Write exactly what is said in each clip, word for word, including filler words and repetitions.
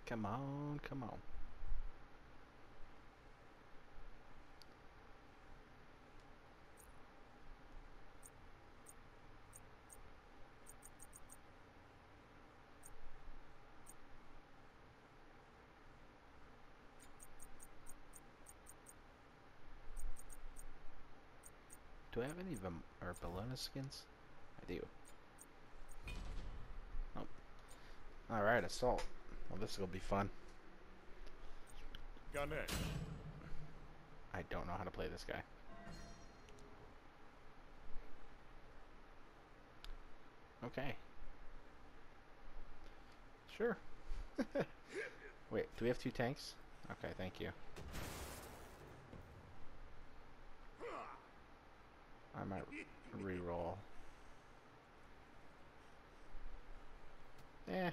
Come on, come on. Do I have any Vam or Bellona skins? I do. Nope. Alright, assault. Well, this will be fun. Ganesh. I don't know how to play this guy. Okay. Sure. Wait, do we have two tanks? Okay, thank you. I might re-roll. Eh.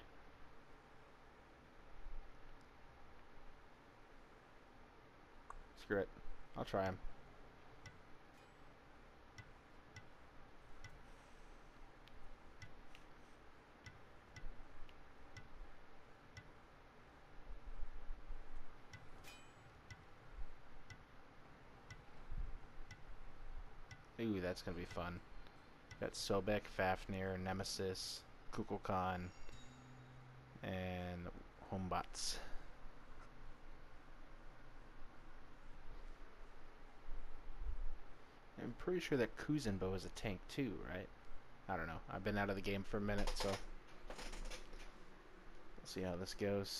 Screw it. I'll try him. Ooh, that's gonna be fun. Got Sobek, Fafnir, Nemesis, Kukulkan, and Homebots. I'm pretty sure that Kuzenbo is a tank too, right? I don't know. I've been out of the game for a minute, so we'll see how this goes.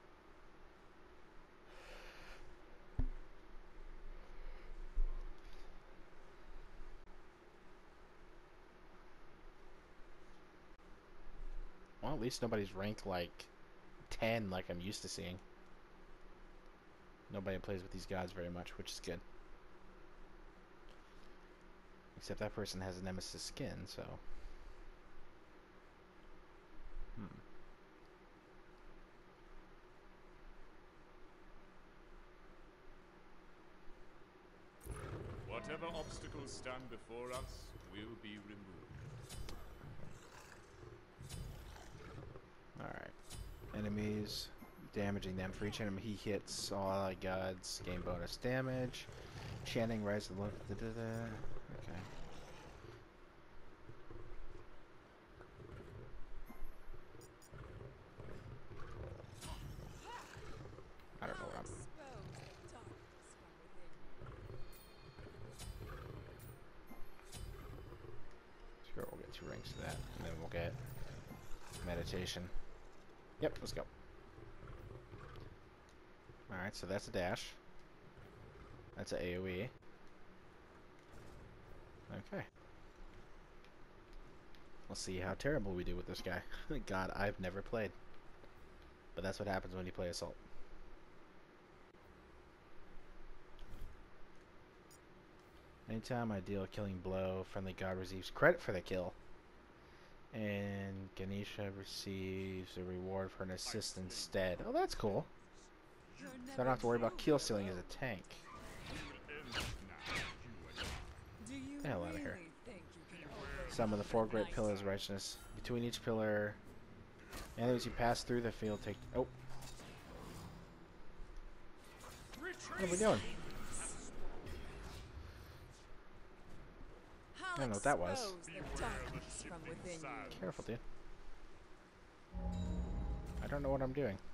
Well, at least nobody's ranked like ten like I'm used to seeing. Nobody plays with these gods very much, which is good. Except that person has a Nemesis skin, so... Hmm. Whatever obstacles stand before us will be removed. Alright. Enemies, damaging them. For each enemy he hits, all allied gods gain bonus damage. Chanting rise to the left. Da, da, da. Okay. I don't know what I'm... Sure, we'll get two ranks to that, and then we'll get meditation. Yep, let's go. Alright, so that's a dash. That's a AoE. Okay. We'll see how terrible we do with this guy. God, I've never played. But that's what happens when you play Assault. Anytime I deal a killing blow, friendly god receives credit for the kill. And Ganesha receives a reward for an assist instead. Oh, that's cool. So I don't have to worry about kill stealing as a tank. Get the hell out of here. Some of the four great pillars of righteousness. Between each pillar, enemies you pass through the field take... Oh. What are we doing? I don't know what that was. Careful, dude. I don't know what I'm doing.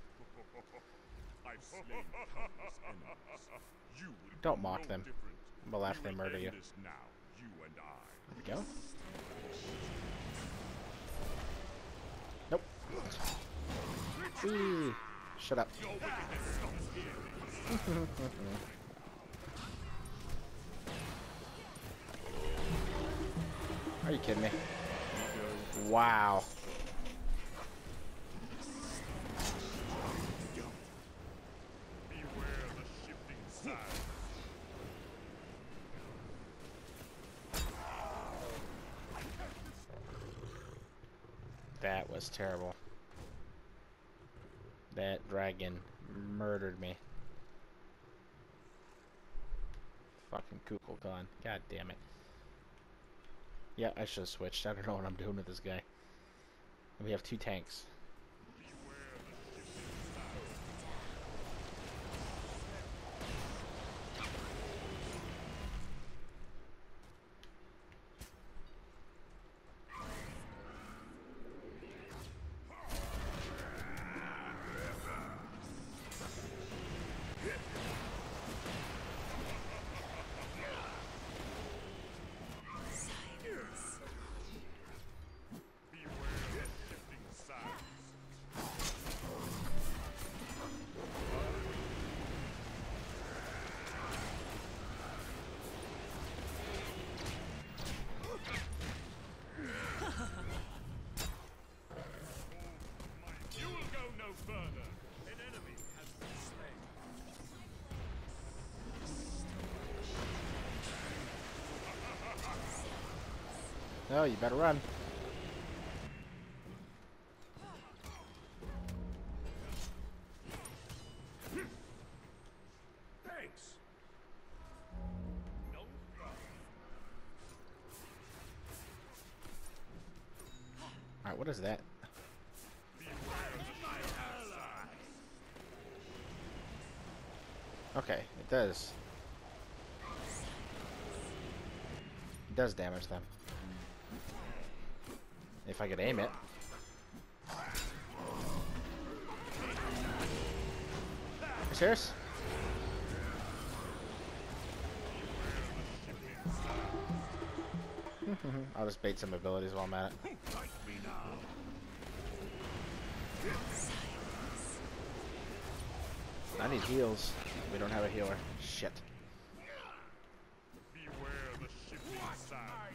Don't mock them. I'm gonna laugh if they murder you. There we go. Nope. Whee. Shut up. Are you kidding me? Wow. That was terrible. That dragon murdered me. Fucking Kukulkan. God damn it. Yeah, I should have switched. I don't know what I'm doing with this guy. We have two tanks. Oh, you better run. Thanks. No Alright, what is that? Okay, it does. It does damage them. If I could aim it. You serious? I'll just bait some abilities while I'm at it. I need heals. We don't have a healer. Shit. Beware the shifting sands.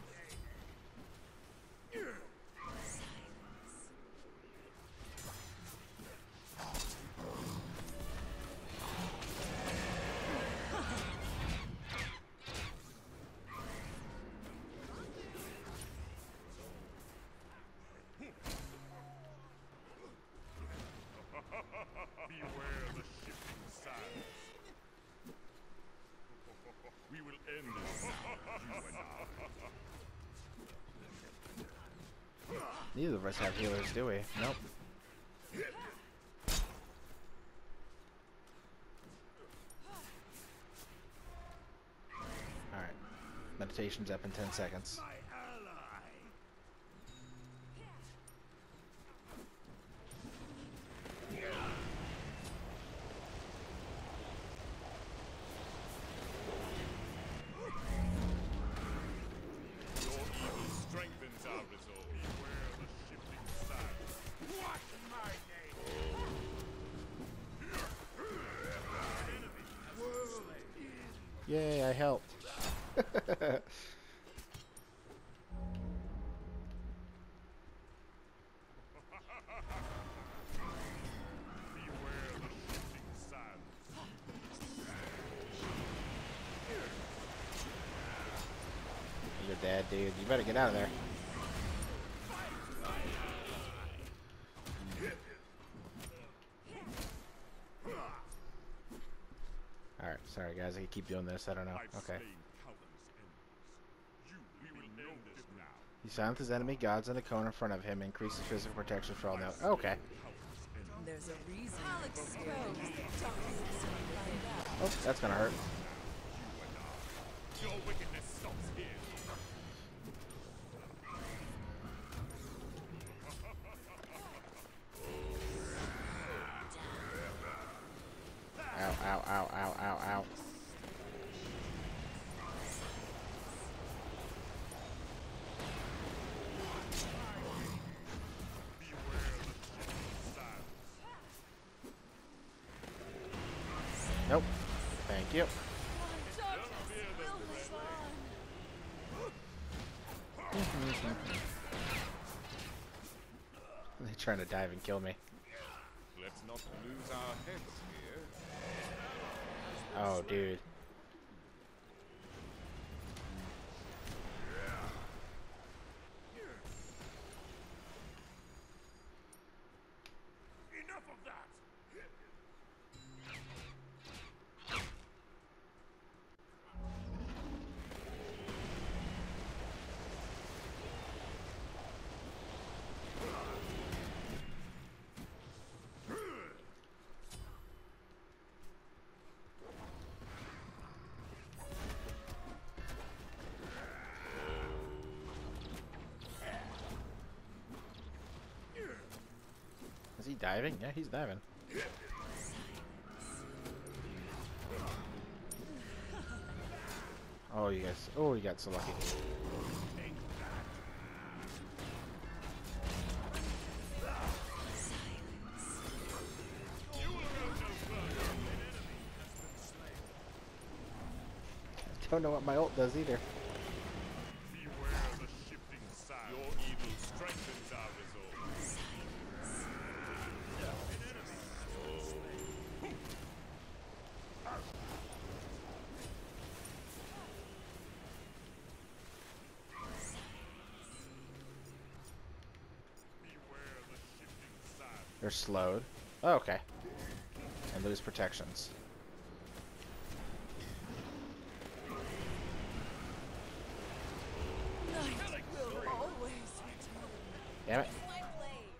Beware the shifting sands. We will end this now, you and I. Neither of us have healers, do we? Nope. Alright. Meditation's up in ten seconds. Your evil strengthens our resolve. Beware the shifting sands. What in my name? Yay, I helped. Beware the shifting sands. You're dead, dude. You better get out of there. Alright, sorry guys, I can keep doing this, I don't know. I've Okay. slain countless enemies. You, we will end this now. He silence his enemy gods in the cone in front of him, increases physical protection for all now. Okay. There's a reason. I'll expose the darkness and find out. Oh, that's gonna hurt. Your wickedness stops here. Ow, ow, ow, ow, ow, ow. Beware the shifting sands. Nope. Thank you. They're trying to dive and kill me. Let's not lose our heads here. Oh, dude. Enough of that! Is he diving? Yeah, he's diving. Oh, you guys. Oh, you got so lucky. Don't know what my ult does either. Beware the shifting sands. Your evil strengthens our resolve. They're slowed. Oh, okay. And lose protections. Night will always return. Damn it. My blade.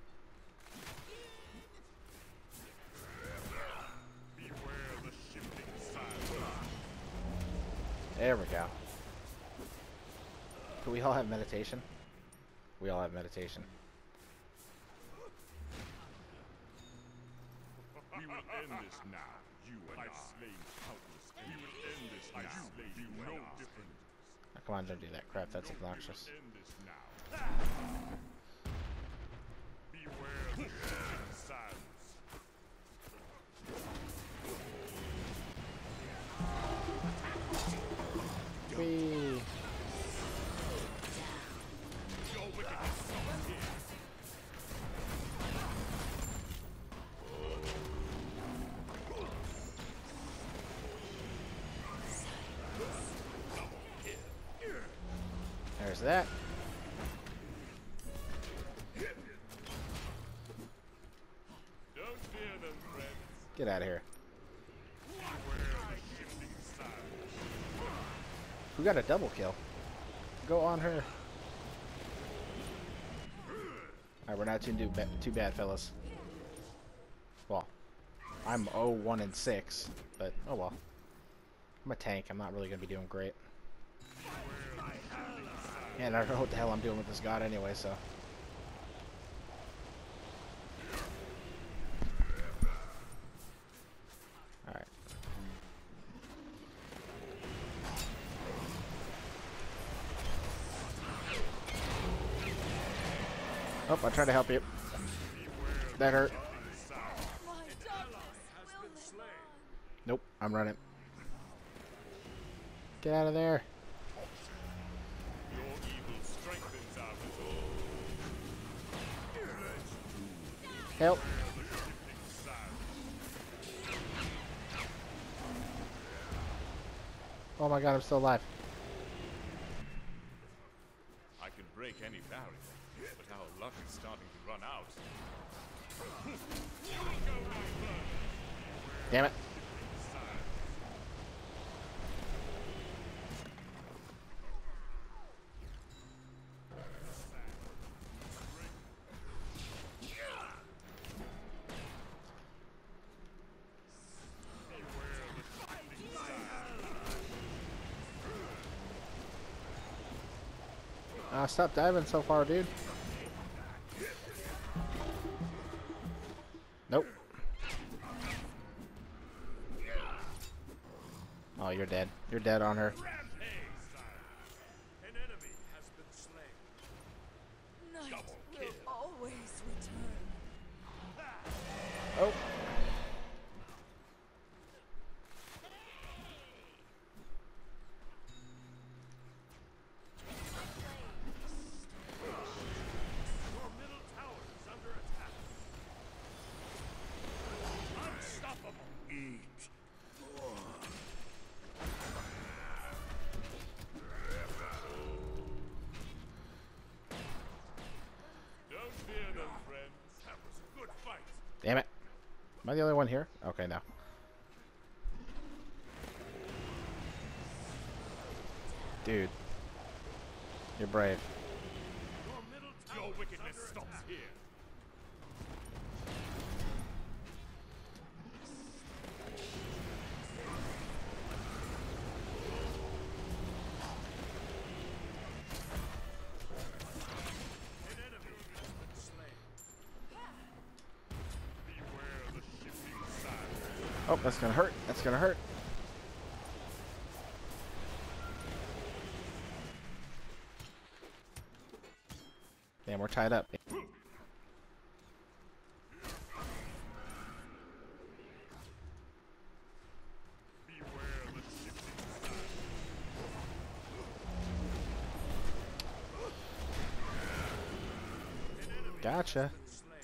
Beware the shifting sands. There we go. Do we all have meditation? We all have meditation. We will end this now. You and I've slain countless. We will end this now. I slay you no different. Oh, come on, don't do that crap. That's obnoxious. We will end this now. Beware the shifting sands. Whee! Your wickedness stops here. There's that. Don't fear them, friends. Get out of here. Beware the shifting sands. We got a double kill. Go on her. Alright, we're not too, do ba too bad, fellas. Well, I'm oh one and six, but oh well. I'm a tank. I'm not really going to be doing great. And I don't know what the hell I'm doing with this god anyway, so. Alright. Oh, I tried to help you. That hurt. My darkness will live on. Nope, I'm running. Get out of there. Your evil strengthens our resolve. Help. The shifting sands. Oh my god, I'm still alive. I can break any barrier, but our luck is starting to run out. Damn it. Uh, stop diving so far, dude. Nope. Oh, you're dead. You're dead on her. An enemy has been slain. Night will always return. Oh. Your middle tower is under attack. Unstoppable. Eat. Don't fear them, friends. That was a good fight. Damn it. Am I the only one here? Okay, no. Dude. You're brave. Your middle tower Your wickedness stops here. An enemy has been slain. Beware the shifting sands. Oh, that's gonna hurt. That's gonna hurt. Damn, we're tied up. Beware the shifting sands. Gotcha. Slain.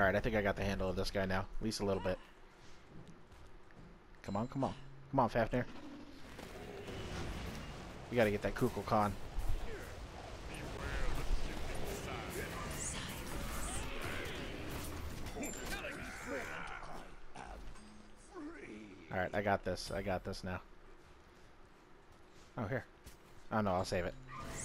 Alright, I think I got the handle of this guy now. At least a little bit. Come on, come on. Come on, Fafnir. We gotta get that Kukulkan. Alright, I got this. I got this now. Oh, here. Oh, no, I'll save it.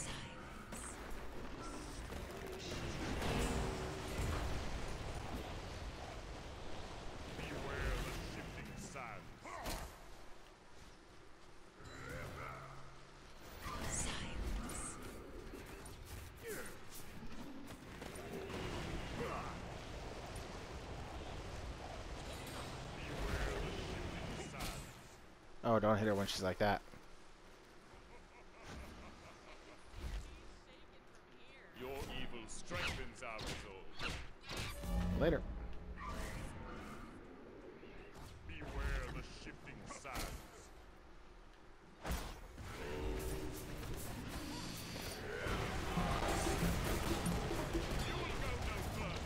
Oh, don't hit her when she's like that. Your evil strengthens our resolve. Later. Beware the shifting sands. You will go no further.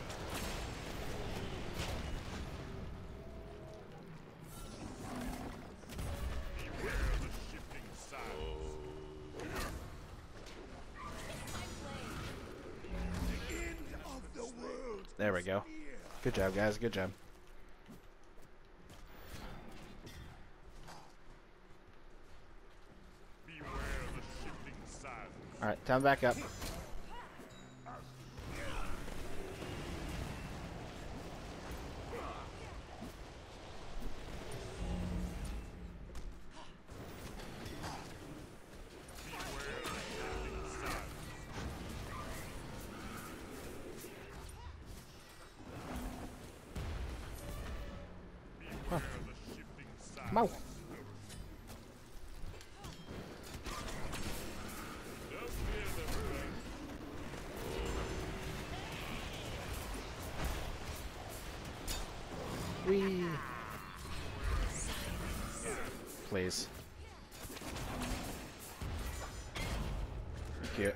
Beware the shifting sands. There we go. Good job, guys. Good job. Beware the shifting sands. Alright, time back up. Beware the shifting sands. Come on. Don't fear them, friend. Whee! Please. Cute.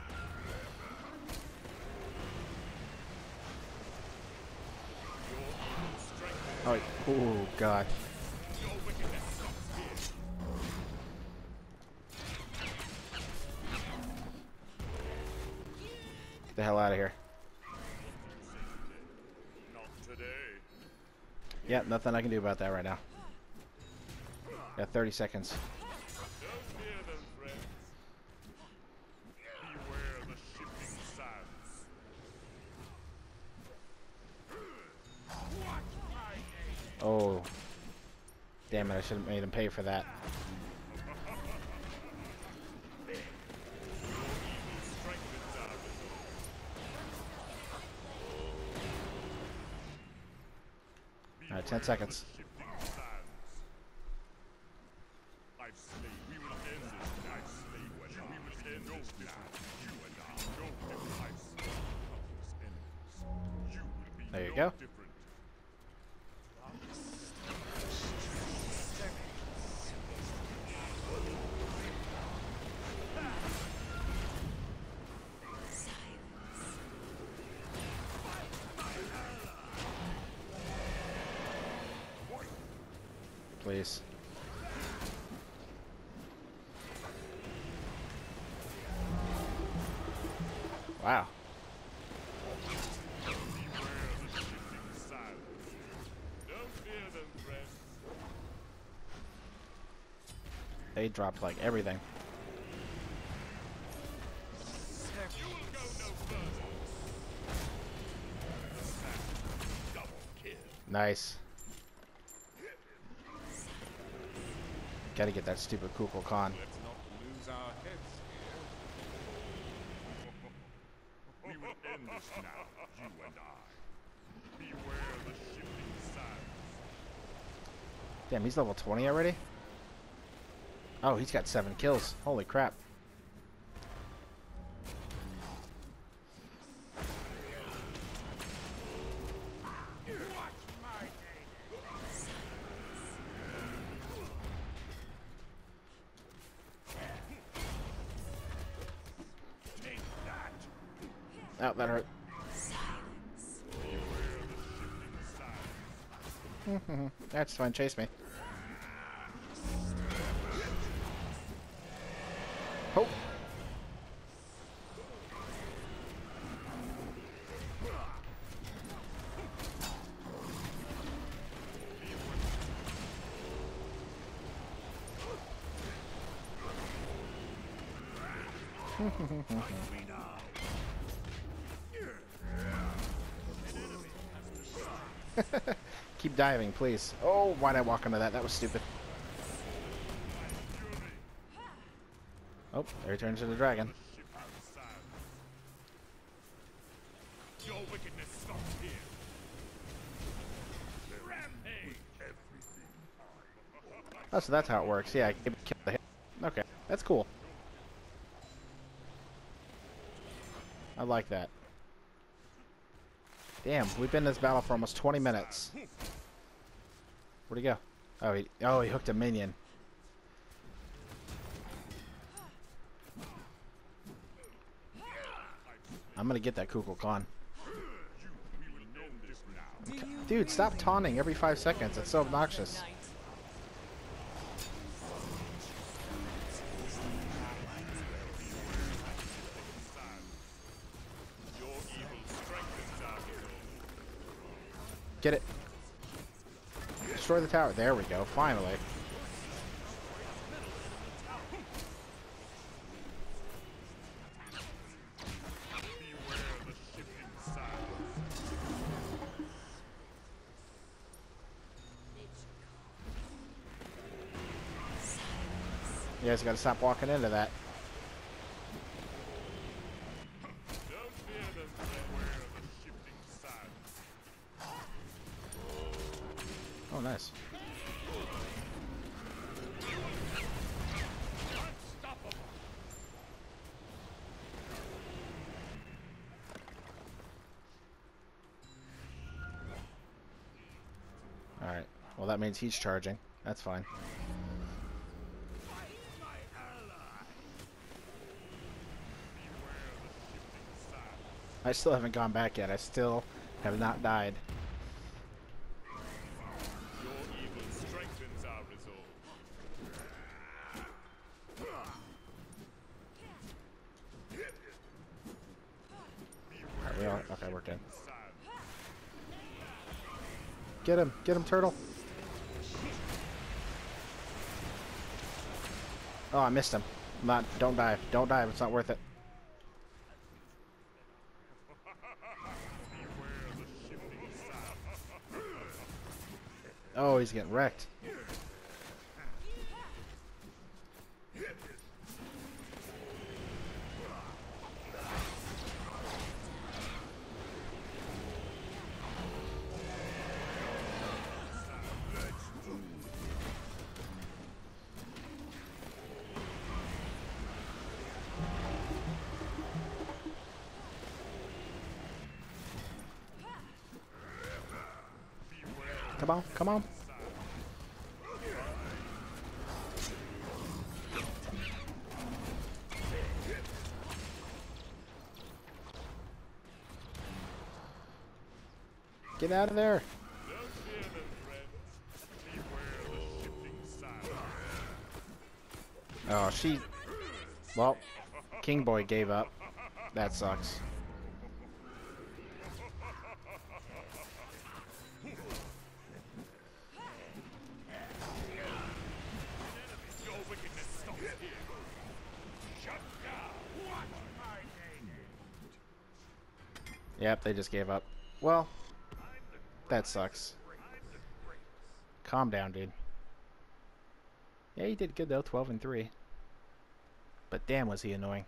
Oh, oh God. Your wickedness stops here. Get the hell out of here. Not today. Yep, nothing I can do about that right now. Got thirty seconds. Don't fear them, friends. Beware the shifting sands. Oh. Damn it, I should have made him pay for that. Strengthens our resolve. Alright, ten seconds. Shifting sands. I've slain. We will end this. I've slain. We will end this now. You and I. No different. I've slain countless enemies. You will be There you no go. different. Please. Wow. Beware the shifting sands. Don't fear them, friends. They dropped like everything. You will go no further. Double kill. Nice. Gotta get that stupid Kukulkan. Let's not lose our heads here. We will end this now, you and I. Beware the shifting sands. Damn, he's level twenty already? Oh, he's got seven kills. Holy crap. Oh, that hurt. Silence. Beware the That's fine. Chase me. Oh. Keep diving, please. Oh, why'd I walk into that? That was stupid. Oh, there he turns into the dragon. Your wickedness stops here. Rampage. Oh, so that's how it works. Yeah, I can kill the hit. Okay, that's cool. I like that. Damn, we've been in this battle for almost twenty minutes. Where'd he go? Oh, he, oh, he hooked a minion. I'm gonna get that Kukulkan. Dude, stop taunting every five seconds. It's so obnoxious. Get it. Destroy the tower. There we go. Finally. You guys gotta stop walking into that. Oh, nice. Alright. Well, that means he's charging. That's fine. I still haven't gone back yet. I still have not died. Your evil strengthens our resolve. Alright, we all, okay, we're good. Get him! Get him, turtle! Oh, I missed him. I'm not. Don't dive. Don't dive. It's not worth it. Oh, he's getting wrecked. Come on, come on. Get out of there. Oh, she... Well, King Boy gave up. That sucks. Yep, they just gave up. Well, that sucks. Calm down, dude. Yeah, he did good though, twelve and three. But damn, was he annoying.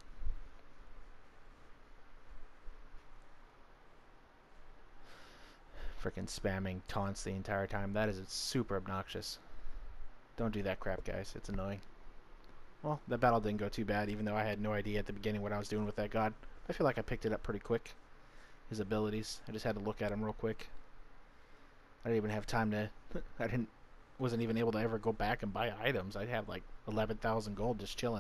Freaking spamming taunts the entire time. That is super obnoxious. Don't do that crap, guys. It's annoying. Well, the battle didn't go too bad, even though I had no idea at the beginning what I was doing with that god. I feel like I picked it up pretty quick. His abilities. I just had to look at him real quick. I didn't even have time to... I didn't... wasn't even able to ever go back and buy items. I'd have like eleven thousand gold just chilling.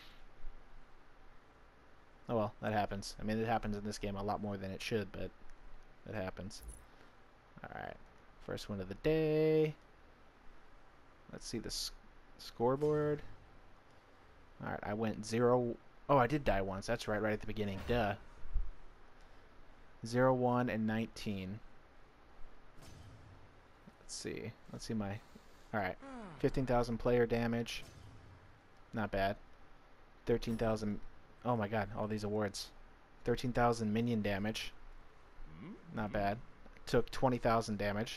Oh well, that happens. I mean, it happens in this game a lot more than it should, but it happens. Alright. First win of the day. Let's see the s scoreboard. Alright, I went zero. Oh, I did die once. That's right, right at the beginning. Duh. Zero, one, and nineteen. Let's see. Let's see my... Alright. fifteen thousand player damage. Not bad. thirteen thousand... Oh my god, all these awards. thirteen thousand minion damage. Not bad. Took twenty thousand damage.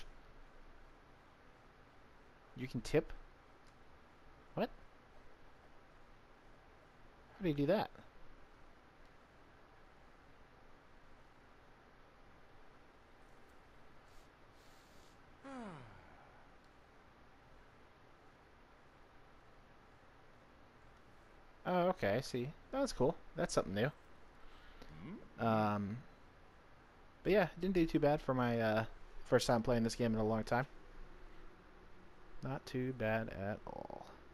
You can tip? What? How do you do that? Oh, okay, I see. That's cool. That's something new. Um, but yeah, didn't do too bad for my uh, first time playing this game in a long time. Not too bad at all.